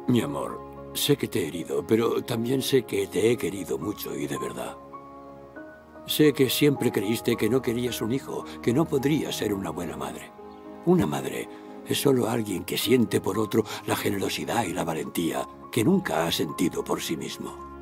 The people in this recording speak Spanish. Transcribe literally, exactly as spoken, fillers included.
Mi amor, sé que te he herido, pero también sé que te he querido mucho y de verdad. Sé que siempre creíste que no querías un hijo, que no podrías ser una buena madre. Una madre es solo alguien que siente por otro la generosidad y la valentía que nunca ha sentido por sí mismo.